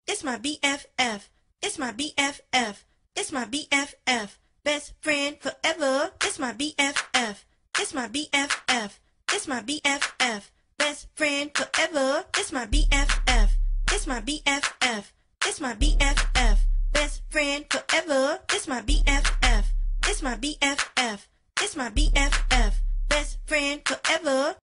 It's my BFF. It's my BFF. It's my BFF. Best friend forever. It's my BFF. It's my BFF. It's my BFF. Best friend forever. It's my BFF. It's my BFF. It's my BFF. Best friend forever. It's my BFF. It's my BFF. It's my BFF. Best friend forever.